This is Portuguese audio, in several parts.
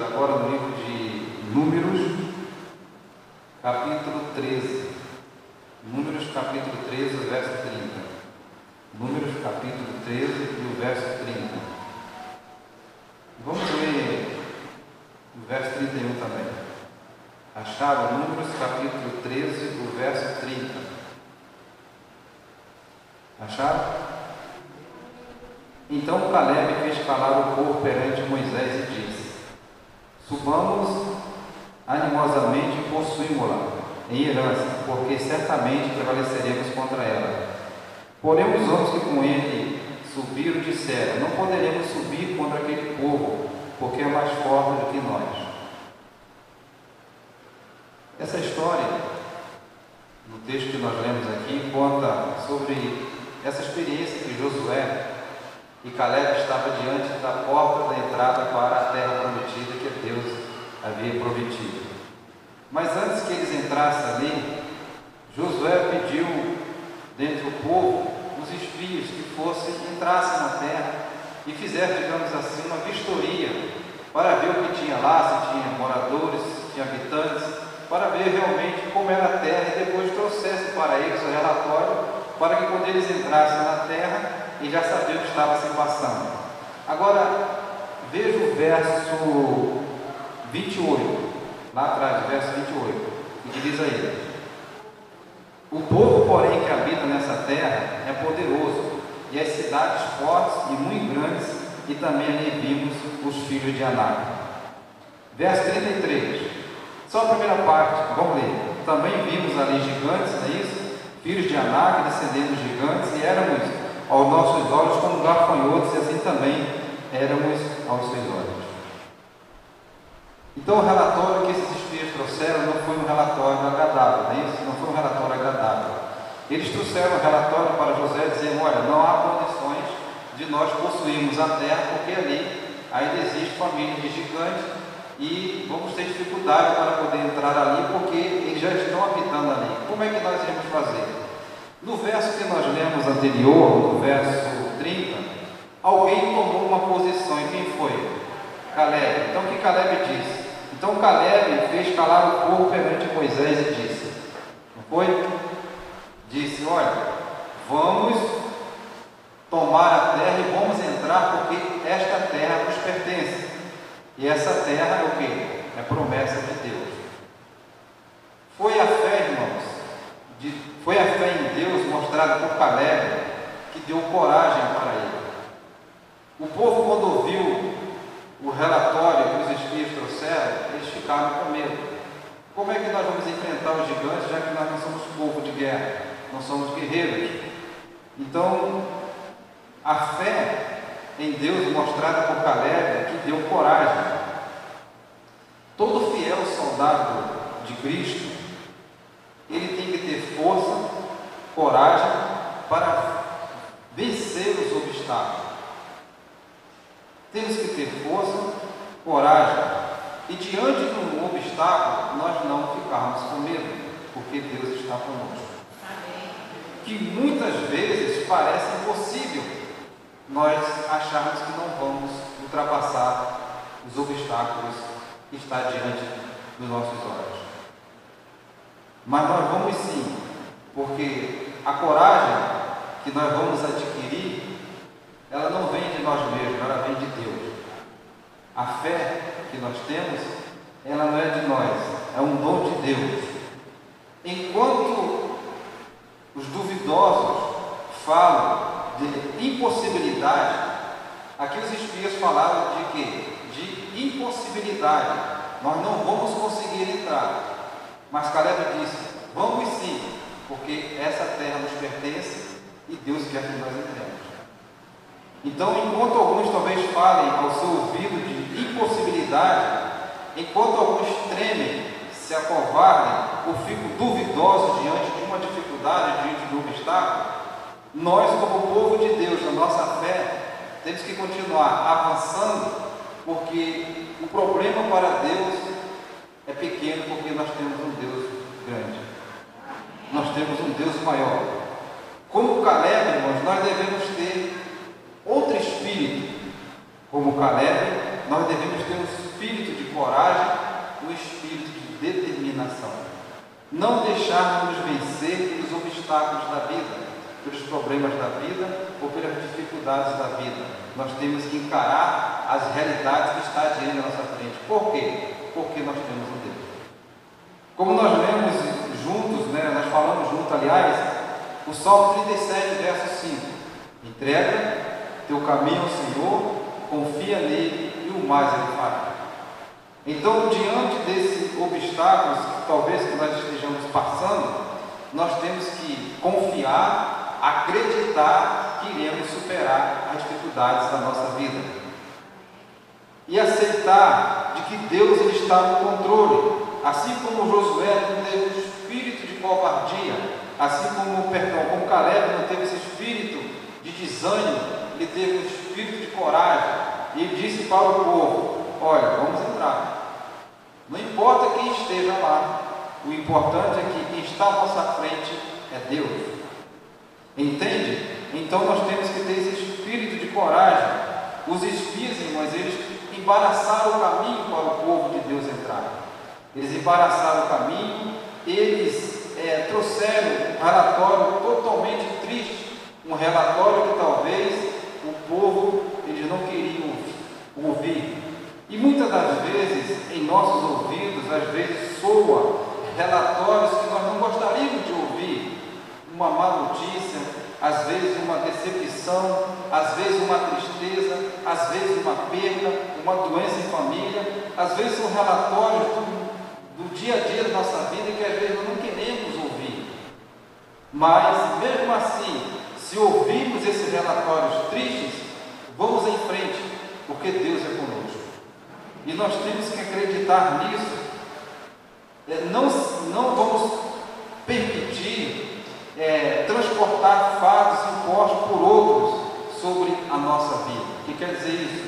agora no livro de Números, capítulo 13. Números, capítulo 13, verso 30. Números, capítulo 13 e o verso 30. Vamos ler o verso 31 também. Acharam? Números, capítulo 13, o verso 30. Acharam? Então Caleb fez calar o povo perante Moisés e disse: subamos animosamente e possuímo-la em herança, porque certamente prevaleceremos contra ela. Porém os homens que com ele subiram disseram: não poderemos subir contra aquele povo, porque é mais forte do que nós. Essa história, no texto que nós lemos aqui, conta sobre essa experiência que Josué e Caleb estavam diante da porta da entrada para a terra prometida que Deus havia prometido. Mas antes que eles entrassem ali, Josué pediu dentro do povo os espias que entrassem na terra e fizessem, digamos assim, uma vistoria para ver o que tinha lá, se tinha moradores, se tinha habitantes, para ver realmente como era a terra e depois trouxessem para eles o relatório, para que quando eles entrassem na terra, eles já sabiam o que estava se passando. Agora, veja o verso 28, lá atrás, verso 28, que diz aí: o povo, porém, que habita nessa terra é poderoso, e as cidades fortes e muito grandes, e também ali vimos os filhos de Anak. Verso 33, só a primeira parte, vamos ler. Também vimos ali gigantes, não é isso? Filhos de Anak, descendendo de gigantes, e éramos aos nossos olhos como gafanhotos, e assim também éramos aos seus olhos. Então o relatório que esses espias trouxeram não foi um relatório agradável, não é isso? Não foi um relatório agradável. Eles trouxeram um relatório para José dizendo: olha, não há condições de nós possuirmos a terra, porque ali ainda existe família de gigantes e vamos ter dificuldade para poder entrar ali, porque eles já estão habitando ali. Como é que nós iremos fazer? No verso que nós lemos anterior, no verso 30, alguém tomou uma posição, e quem foi? Caleb. Então o que Caleb disse? Então Caleb fez calar o povo perante Moisés e disse, não foi? Disse: olha, vamos tomar a terra e vamos entrar, porque esta terra nos pertence. E essa terra é o quê? É promessa de Deus. Foi a fé, irmãos, foi a fé em Deus mostrada por Caleb que deu coragem para ele. O povo, quando ouviu o relatório que os espias trouxeram, eles ficaram com medo. Como é que nós vamos enfrentar os gigantes, já que nós não somos povo de guerra, não somos guerreiros? Então, a fé em Deus mostrada por Caleb que deu coragem. Todo fiel soldado de Cristo, ele tem que ter força, coragem para vencer os obstáculos. Temos que ter força, coragem, e diante de um obstáculo, nós não ficarmos com medo, porque Deus está conosco. Amém. Que muitas vezes parece impossível nós acharmos que não vamos ultrapassar os obstáculos que estão diante dos nossos olhos. Mas nós vamos sim, porque a coragem que nós vamos adquirir, ela não vem de nós mesmos, ela vem de Deus. A fé que nós temos, ela não é de nós, é um dom de Deus. Enquanto os duvidosos falam de impossibilidade, aqui os espias falaram de quê? De impossibilidade. Nós não vamos conseguir entrar. Mas Caleb disse: vamos sim, porque essa terra nos pertence e Deus quer que nós entremos. Então, enquanto alguns talvez falem ao seu ouvido de impossibilidade, enquanto alguns tremem, se acovardem ou ficam duvidosos diante de uma dificuldade, diante de um obstáculo, nós, como povo de Deus, na nossa fé, temos que continuar avançando, porque o problema para Deus é pequeno, porque nós temos um Deus grande. Nós temos um Deus maior. Como Caleb, irmãos, nós devemos ter outro espírito, como Caleb, nós devemos ter um espírito de coragem, um espírito de determinação. Não deixarmos nos vencer pelos obstáculos da vida, pelos problemas da vida ou pelas dificuldades da vida. Nós temos que encarar as realidades que estão diante da nossa frente. Por quê? Porque nós temos um Deus. Como nós lemos juntos, nós falamos juntos, aliás, o Salmo 37, verso 5. Entrega teu caminho ao Senhor, confia nele e o mais ele fará. Então, diante desses obstáculos que talvez que nós estejamos passando, nós temos que confiar, acreditar que iremos superar as dificuldades da nossa vida e aceitar de que Deus ele está no controle. Assim como Josué não teve um espírito de covardia, assim como Caleb não teve esse espírito de desânimo, ele teve um espírito de coragem, e ele disse para o povo: olha, vamos entrar. Não importa quem esteja lá, o importante é que quem está à nossa frente é Deus. Entende? Então nós temos que ter esse espírito de coragem. Os espias, irmãos, eles embaraçaram o caminho para o povo de Deus entrar. Eles embaraçaram o caminho, eles trouxeram um relatório totalmente triste, um relatório que talvez o povo eles não queriam ouvir. E muitas das vezes, em nossos ouvidos, às vezes soa relatórios que nós não gostaríamos de ouvir. Uma má notícia, às vezes uma decepção, às vezes uma tristeza, às vezes uma perda, uma doença em família. Às vezes são relatórios do dia a dia da nossa vida que às vezes nós não queremos ouvir. Mas, mesmo assim, se ouvirmos esses relatórios tristes, vamos em frente, porque Deus é conosco. E nós temos que acreditar nisso. Não vamos permitir transportar fatos impostos por outros sobre a nossa vida. O que quer dizer isso?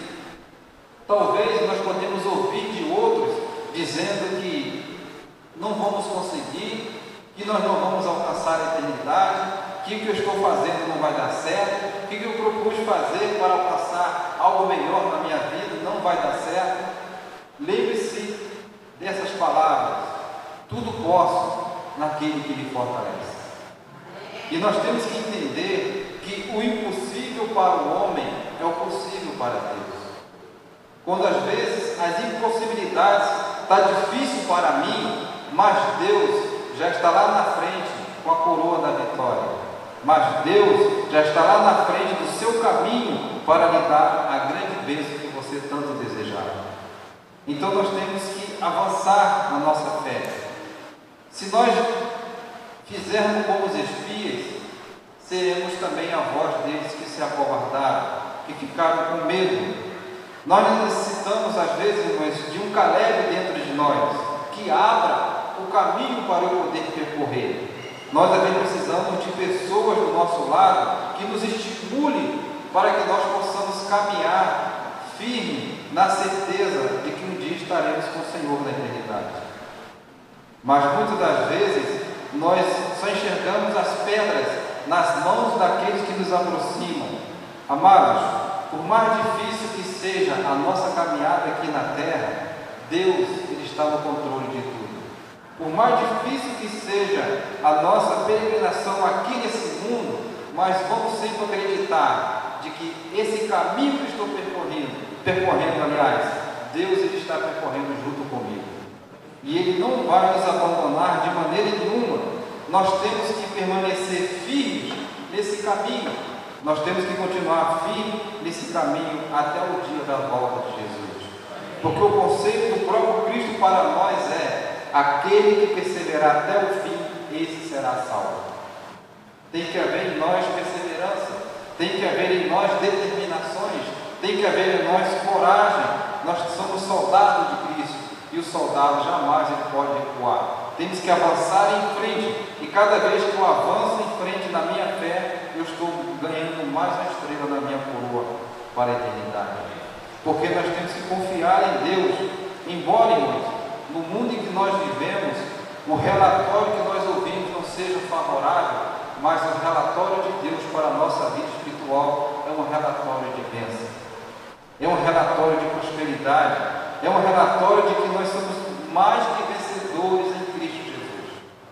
Talvez nós podemos ouvir de outros dizendo que não vamos conseguir, que nós não vamos alcançar a eternidade, que o que eu estou fazendo não vai dar certo, que o que eu propus fazer para alcançar algo melhor na minha vida não vai dar certo. Lembre-se dessas palavras: tudo posso naquele que lhe fortalece. E nós temos que entender que o impossível para o homem é o possível para Deus. Quando às vezes as impossibilidades está difícil para mim, mas Deus já está lá na frente com a coroa da vitória. Mas Deus já está lá na frente do seu caminho para lhe dar a grande bênção que você tanto desejava. Então nós temos que avançar na nossa fé. Se nós fizermos como os espias, seremos também a voz deles que se acovardaram, que ficaram com medo. Nós necessitamos, às vezes, irmãos, de um Caleb dentro de nós, que abra o caminho para eu poder percorrer. Nós também precisamos de pessoas do nosso lado que nos estimulem para que nós possamos caminhar firme na certeza de que um dia estaremos com o Senhor na eternidade. Mas muitas das vezes nós só enxergamos as pedras nas mãos daqueles que nos aproximam. Amados, por mais difícil que seja a nossa caminhada aqui na terra, Deus ele está no controle de tudo. Por mais difícil que seja a nossa peregrinação aqui nesse mundo, mas vamos sempre acreditar de que esse caminho que estou percorrendo, aliás, Deus ele está percorrendo junto comigo. E Ele não vai nos abandonar de maneira nenhuma. Nós temos que permanecer firmes nesse caminho. Nós temos que continuar firmes nesse caminho até o dia da volta de Jesus. Porque o conceito do próprio Cristo para nós é: aquele que perseverar até o fim, esse será salvo. Tem que haver em nós perseverança, tem que haver em nós determinações, tem que haver em nós coragem. Nós somos soldados de Cristo e o soldado jamais ele pode recuar. Temos que avançar em frente, e cada vez que eu avanço em frente na minha fé, eu estou ganhando mais uma estrela na minha coroa para a eternidade. Porque nós temos que confiar em Deus, embora, irmãos, no mundo em que nós vivemos, o relatório que nós ouvimos não seja favorável, mas o relatório de Deus para a nossa vida espiritual é um relatório de bênção. é um relatório de prosperidade, é um relatório de que nós somos mais que vencedores em Cristo Jesus.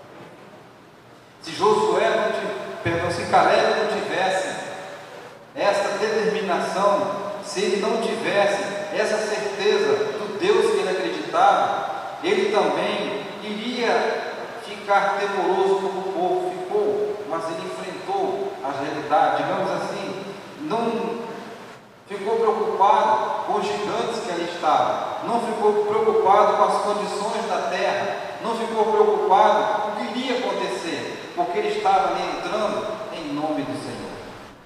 Se Caleb não tivesse essa determinação, se ele não tivesse essa certeza do Deus que ele acreditava, ele também iria ficar temoroso como o povo ficou, mas ele enfrentou a realidade, digamos assim, não ficou preocupado com os gigantes que ali estavam, não ficou preocupado com as condições da terra, não ficou preocupado com o que iria acontecer, porque ele estava ali entrando em nome do Senhor.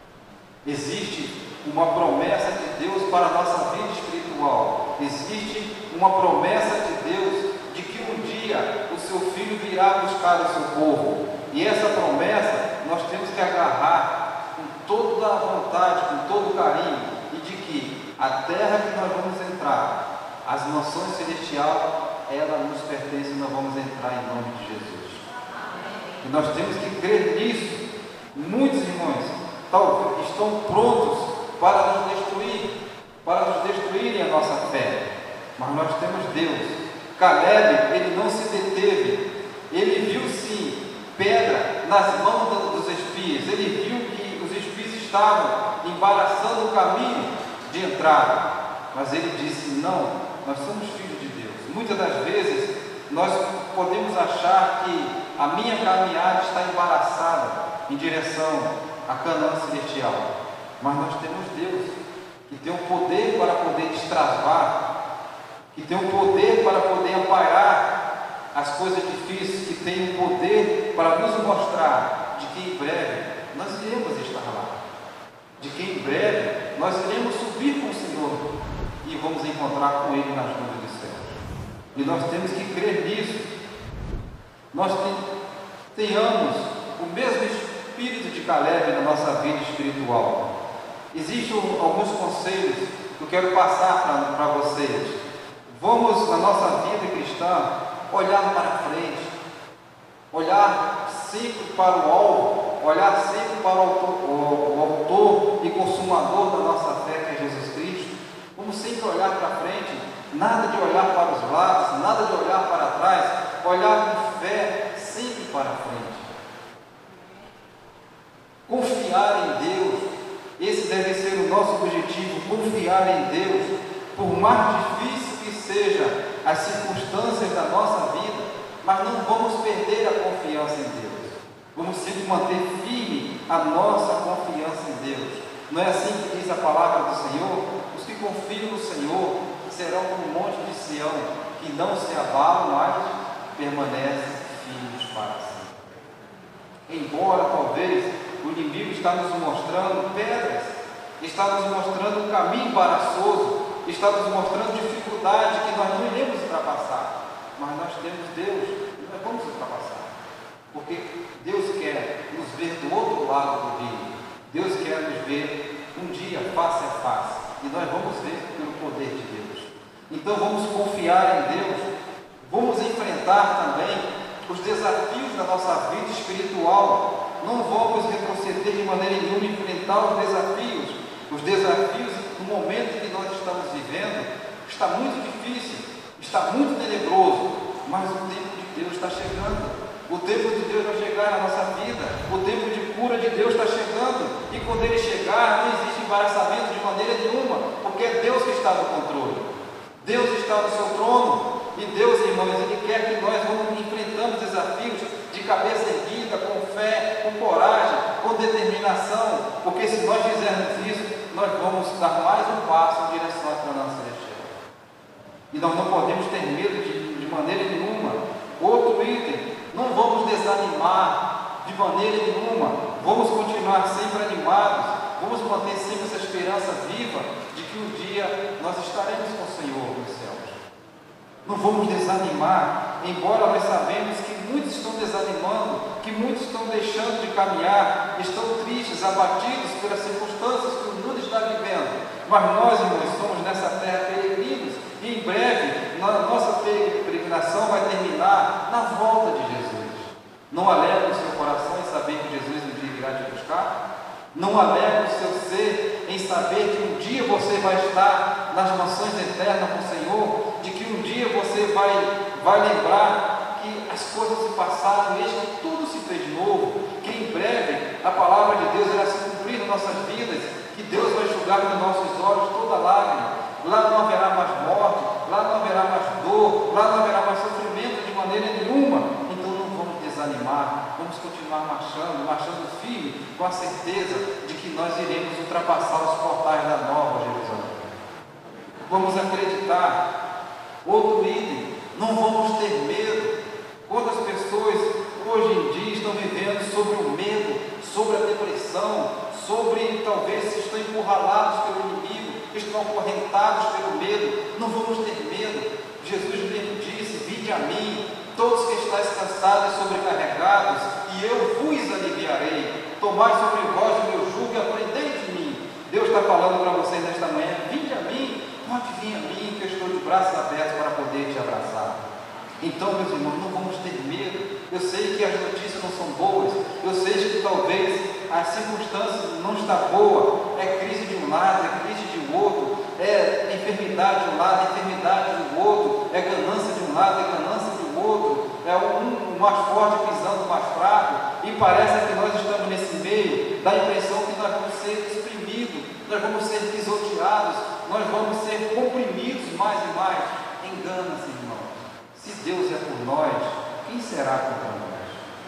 Existe uma promessa de Deus para a nossa vida espiritual, existe uma promessa de Deus de que um dia o seu filho virá buscar o seu povo, e essa promessa nós temos que agarrar com toda a vontade, com todo o carinho, e de que a terra que nós vamos entrar, as nações celestiais, ela nos pertence e nós vamos entrar em nome de Jesus. E nós temos que crer nisso. Muitos irmãos estão prontos para nos destruírem a nossa fé, mas nós temos Deus. Caleb, ele não se deteve, ele viu sim pedra nas mãos dos espias, ele viu que os espias estavam embaraçando o caminho de entrada, mas ele disse: não, nós somos filhos de Deus. Muitas das vezes nós podemos achar que a minha caminhada está embaraçada em direção a Canaã celestial, mas nós temos Deus que tem o poder para poder destravar, que tem o poder para poder amparar as coisas difíceis, que tem o poder para nos mostrar de que em breve nós iremos estar lá, de que em breve nós iremos subir com o Senhor e vamos encontrar com Ele nas nuvens dos céus. E nós temos que crer nisso. Nós tenhamos o mesmo espírito de Caleb na nossa vida espiritual. Existem alguns conselhos que eu quero passar para vocês. Vamos, na nossa vida cristã, olhar para frente, olhar sempre para o alvo, olhar sempre para o autor e consumador da nossa fé, que é Jesus Cristo. Vamos sempre olhar para frente, nada de olhar para os lados, nada de olhar para trás, olhar com fé sempre para frente. Confiar em Deus, esse deve ser o nosso objetivo, confiar em Deus, por mais difícil que seja as circunstâncias da nossa vida, mas não vamos perder a confiança em Deus. Vamos sempre manter firme a nossa confiança em Deus. Não é assim que diz a palavra do Senhor? Os que confiam no Senhor serão como o monte de Sião, que não se abalam, mas permanecem firmes para sempre. Embora talvez o inimigo está nos mostrando pedras, está nos mostrando um caminho embaraçoso, está nos mostrando dificuldade que nós não iremos ultrapassar, mas nós temos Deus e nós vamos ultrapassar, porque Deus quer nos ver do outro lado do rio, Deus quer nos ver um dia face a face, e nós vamos ver pelo poder de Deus. Então vamos confiar em Deus, vamos enfrentar também os desafios da nossa vida espiritual, não vamos retroceder de maneira nenhuma, enfrentar os desafios no momento que nós estamos vivendo. Está muito difícil, está muito tenebroso, mas o tempo de Deus está chegando, o tempo de Deus vai chegar na nossa vida, o tempo de cura de Deus está chegando, e quando Ele chegar, não existe embaraçamento de maneira nenhuma, porque é Deus que está no controle, Deus está no seu trono, e Deus, irmãos, Ele quer que nós enfrentamos desafios de cabeça erguida, com fé, com coragem, com determinação, porque se nós fizermos isso, nós vamos dar mais um passo em direção à Canaã celestial. E nós não podemos ter medo de maneira nenhuma. Outro item, não vamos desanimar de maneira nenhuma, vamos continuar sempre animados, vamos manter sempre essa esperança viva de que um dia nós estaremos com o Senhor nos céus. Não vamos desanimar, embora nós sabemos que muitos estão desanimando, que muitos estão deixando de caminhar, estão tristes, abatidos pelas circunstâncias que o mundo está vivendo. Mas nós, irmãos, somos nessa terra peregrinos, e em breve nossa peregrinação vai terminar na volta de Jesus. Não alegra o seu coração em saber que Jesus um dia virá te buscar? Não alegra o seu ser em saber que um dia você você vai estar nas mansões eternas com o Senhor, de que um dia você vai lembrar que as coisas se passaram e eis que tudo se fez de novo, que em breve a palavra de Deus irá se cumprir nas nossas vidas, que Deus vai enxugar dos nossos olhos toda lágrima. Lá não haverá mais morte, lá não haverá mais dor, lá não haverá mais sofrimento de maneira nenhuma. Então não vamos desanimar, vamos continuar marchando firme, com a certeza de que nós iremos ultrapassar os portais da Nova Jerusalém. Vamos acreditar. Outro item, não vamos ter medo. Quantas pessoas hoje em dia estão vivendo sobre o medo, sobre a depressão, sobre talvez estão encurralados pelo inimigo, estão acorrentados pelo medo. Não vamos ter medo. Jesus mesmo disse: vinde a mim, todos que estáis cansados e sobrecarregados, e eu vos aliviarei. Tomai sobre vós o meu jugo e aprendei de mim. Deus está falando para vocês nesta manhã: vinde a mim, pode vir a mim, que eu estou de braços abertos para poder te abraçar. Então, meus irmãos, não vamos ter medo. Eu sei que as notícias não são boas, eu sei que talvez as circunstâncias não estão boas, é crise de um lado, é crise de outro, é enfermidade de um lado, é enfermidade do outro, é ganância de um lado, é ganância do outro, é um mais forte pisando o mais fraco, e parece que nós estamos nesse meio, dá a impressão que nós vamos ser exprimidos, nós vamos ser pisoteados, nós vamos ser comprimidos mais e mais. Engana-se, irmão. Se Deus é por nós, quem será contra nós?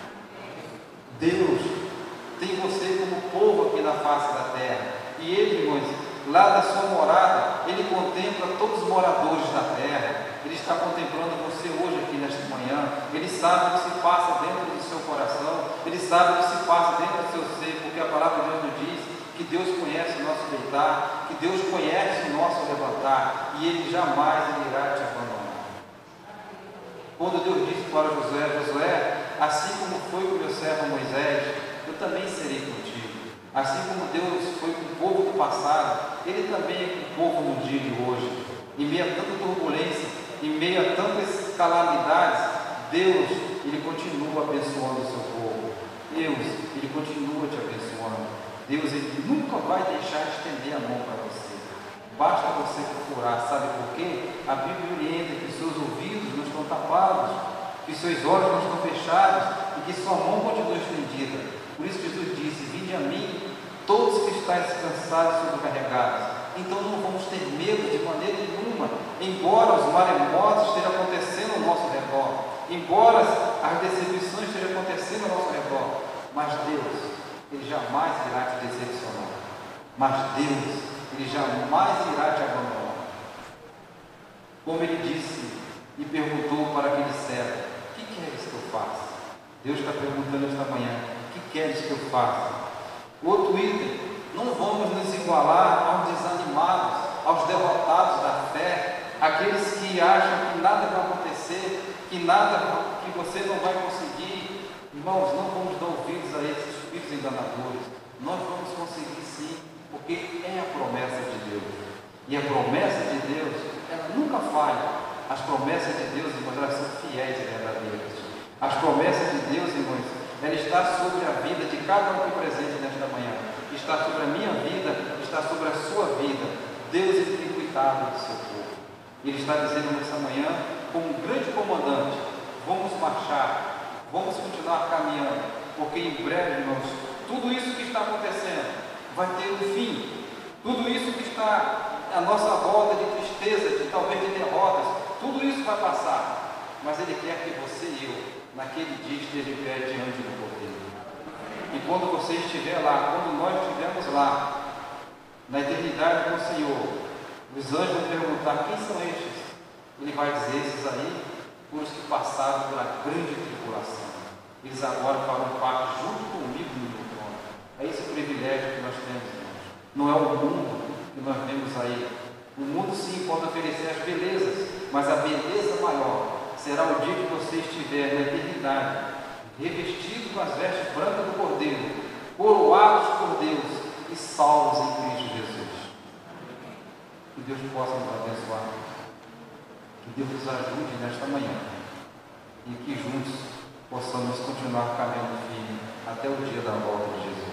Deus tem você como povo aqui na face da terra, e Ele, irmãos, lá da sua morada, Ele contempla todos os moradores da terra. Ele está contemplando você hoje aqui nesta manhã. Ele sabe o que se passa dentro do seu coração, Ele sabe o que se passa dentro do seu ser, porque a palavra de Deus nos diz que Deus conhece o nosso deitar, que Deus conhece o nosso levantar, e Ele jamais irá te abandonar. Quando Deus disse para Josué: assim como foi com o meu servo Moisés, eu também serei contigo. Assim como Deus foi com o povo do passado, Ele também é com o povo no dia de hoje. Em meio a tanta turbulência, em meio a tantas calamidades, Deus, Ele continua abençoando o seu povo. Deus, Ele continua te abençoando. Deus, Ele nunca vai deixar de estender a mão para você. Basta você procurar. Sabe por quê? A Bíblia orienta que seus ouvidos não estão tapados, que seus olhos não estão fechados e que sua mão continua estendida. Por isso Jesus disse: vinde a mim, todos que estáis cansados e sobrecarregados. Então não vamos ter medo de maneira nenhuma, embora os maremotos estejam acontecendo ao nosso redor, embora as decepções estejam acontecendo ao nosso redor, mas Deus, Ele jamais irá te decepcionar, mas Deus, Ele jamais irá te abandonar. Como Ele disse e perguntou para aquele servo: o que queres que eu faça? Deus está perguntando esta manhã: o que queres que eu faça? Outro item: não vamos nos igualar aos desanimados, aos derrotados da fé, aqueles que acham que nada vai acontecer, que você não vai conseguir. Irmãos, não vamos dar ouvidos a esses espíritos enganadores. Nós vamos conseguir sim, porque é a promessa de Deus. E a promessa de Deus, ela nunca falha. As promessas de Deus, irmãos, elas são fiéis e verdadeiras. As promessas de Deus, irmãos, ela está sobre a vida de cada um aqui presente nesta manhã. Está sobre a minha vida, está sobre a sua vida. Deus, Ele tem cuidado do seu povo. Ele está dizendo nessa manhã, como um grande comandante: vamos marchar, vamos continuar caminhando, porque em breve, irmãos, tudo isso que está acontecendo vai ter um fim. Tudo isso que está à nossa volta de tristeza, de talvez de derrotas, tudo isso vai passar. Mas Ele quer que você e eu, naquele dia, esteja de pé diante do Cordeiro. E quando você estiver lá, quando nós estivermos lá, na eternidade com o Senhor, os anjos vão perguntar: quem são estes? Ele vai dizer: esses aí foram os que passaram pela grande tribulação. Eles agora farão parte junto comigo no meu trono. É esse o privilégio que nós temos, irmãos. Não é o mundo que nós vemos aí. O mundo sim pode oferecer as belezas, mas a beleza maior será o dia que você estiver na eternidade, revestido com as vestes brancas do Cordeiro, coroados por Deus e salvos em Cristo Jesus. Que Deus possa nos abençoar. Que Deus nos ajude nesta manhã e que juntos possamos continuar caminhando firme até o dia da volta de Jesus.